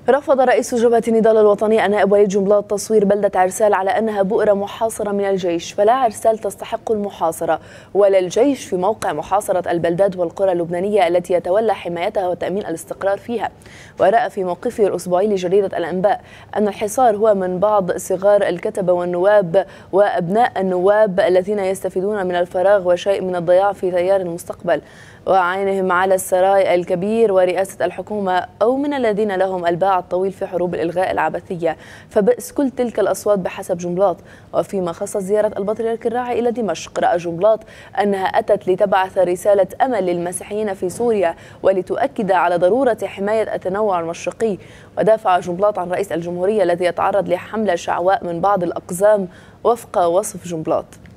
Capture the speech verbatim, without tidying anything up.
رفض رئيس جبهة النضال الوطني النائب وليد جنبلاط تصوير بلدة عرسال على أنها بؤرة محاصرة من الجيش، فلا عرسال تستحق المحاصرة ولا الجيش في موقع محاصرة البلدات والقرى اللبنانية التي يتولى حمايتها وتأمين الاستقرار فيها. ورأى في موقفه الأسبوعي لجريدة الأنباء أن الحصار هو من بعض صغار الكتبة والنواب وأبناء النواب الذين يستفيدون من الفراغ وشيء من الضياع في تيار المستقبل، وعينهم على السراي الكبير ورئاسة الحكومة، أو من الذين لهم الباع الطويل في حروب الإلغاء العبثية، فبئس كل تلك الأصوات بحسب جنبلاط. وفيما خص زيارة البطريرك الراعي إلى دمشق، رأى جنبلاط أنها أتت لتبعث رسالة أمل للمسيحيين في سوريا ولتؤكد على ضرورة حماية التنوع المشرقي. ودافع جنبلاط عن رئيس الجمهورية الذي يتعرض لحملة شعواء من بعض الأقزام وفق وصف جنبلاط.